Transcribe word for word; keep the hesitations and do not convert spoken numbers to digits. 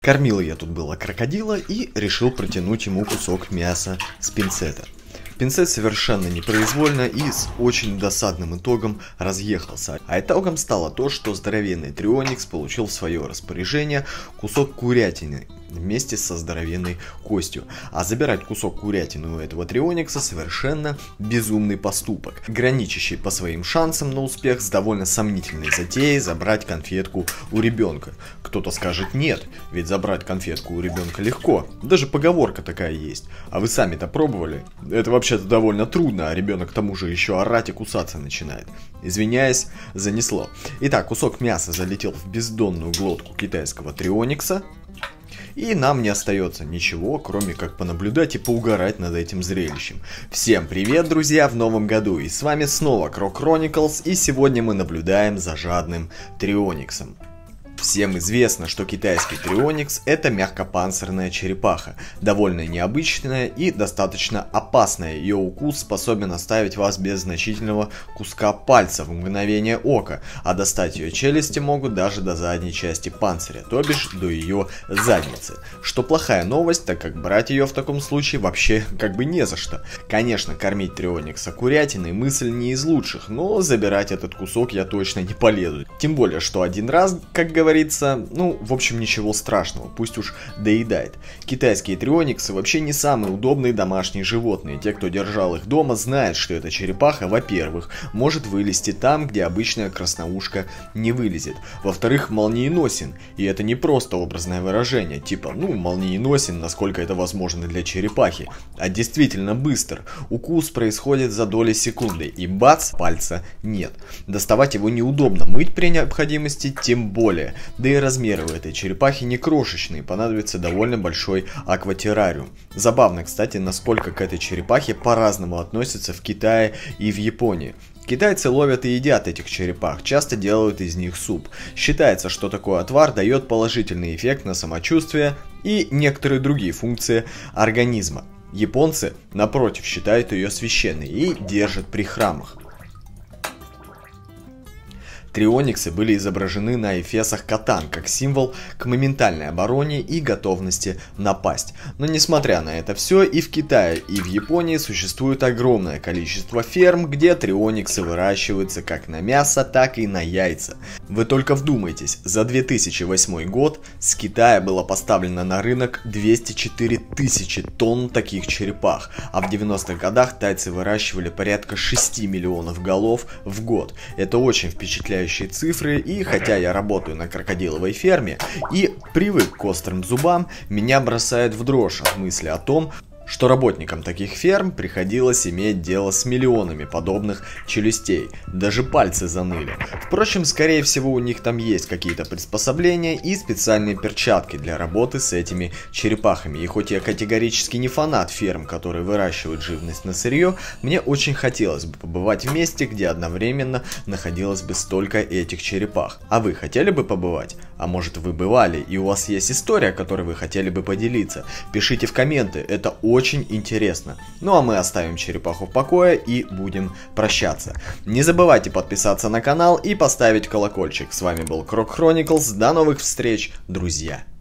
Кормил я тут было крокодила и решил протянуть ему кусок мяса с пинцета. Пинцет совершенно непроизвольно и с очень досадным итогом разъехался. А итогом стало то, что здоровенный Трионикс получил в свое распоряжение кусок курятины вместе со здоровенной костью. А забирать кусок курятины у этого Трионикса совершенно безумный поступок, граничащий по своим шансам на успех с довольно сомнительной затеей забрать конфетку у ребенка. Кто-то скажет нет, ведь забрать конфетку у ребенка легко, даже поговорка такая есть. А вы сами-то пробовали? Это вообще-то довольно трудно, а ребенок к тому же еще орать и кусаться начинает. Извиняюсь, занесло. Итак, кусок мяса залетел в бездонную глотку китайского Трионикса. И нам не остается ничего, кроме как понаблюдать и поугарать над этим зрелищем. Всем привет, друзья, в новом году, и с вами снова Крок Chronicles, и сегодня мы наблюдаем за жадным Триониксом. Всем известно, что китайский Трионикс — это мягкопанцирная черепаха, довольно необычная и достаточно опасная. Ее укус способен оставить вас без значительного куска пальца в мгновение ока, а достать ее челюсти могут даже до задней части панциря, то бишь до ее задницы. Что плохая новость, так как брать ее в таком случае вообще как бы не за что. Конечно, кормить Трионикса курятиной мысль не из лучших, но забирать этот кусок я точно не полезу. Тем более, что один раз, как говорится, говорится, ну, в общем, ничего страшного, пусть уж доедает. Китайские Триониксы вообще не самые удобные домашние животные. Те, кто держал их дома, знают, что эта черепаха, во-первых, может вылезти там, где обычная красноушка не вылезет. Во-вторых, молниеносен, и это не просто образное выражение, типа, ну, молниеносен, насколько это возможно для черепахи, а действительно быстр. Укус происходит за доли секунды, и бац, пальца нет. Доставать его неудобно, мыть при необходимости тем более. Да и размеры у этой черепахи не крошечные, понадобится довольно большой акватеррариум. Забавно, кстати, насколько к этой черепахе по-разному относятся в Китае и в Японии. Китайцы ловят и едят этих черепах, часто делают из них суп. Считается, что такой отвар дает положительный эффект на самочувствие и некоторые другие функции организма. Японцы, напротив, считают ее священной и держат при храмах. Триониксы были изображены на эфесах катан как символ к моментальной обороне и готовности напасть. Но несмотря на это все, и в Китае, и в Японии существует огромное количество ферм, где триониксы выращиваются как на мясо, так и на яйца. Вы только вдумайтесь, за две тысячи восьмой год с Китая было поставлено на рынок двести четыре тысячи тонн таких черепах, а в девяностых годах тайцы выращивали порядка шести миллионов голов в год. Это очень впечатляюще цифры, и хотя я работаю на крокодиловой ферме и привык к острым зубам, меня бросает в дрожь от мысли о том, что работникам таких ферм приходилось иметь дело с миллионами подобных челюстей, даже пальцы заныли. Впрочем, скорее всего, у них там есть какие-то приспособления и специальные перчатки для работы с этими черепахами. И хоть я категорически не фанат ферм, которые выращивают живность на сырье, мне очень хотелось бы побывать в месте, где одновременно находилось бы столько этих черепах. А вы хотели бы побывать? А может, вы бывали и у вас есть история, которой вы хотели бы поделиться? Пишите в комменты, это очень Очень интересно. Ну а мы оставим черепаху в покое и будем прощаться. Не забывайте подписаться на канал и поставить колокольчик. С вами был Крок Chronicles. До новых встреч, друзья!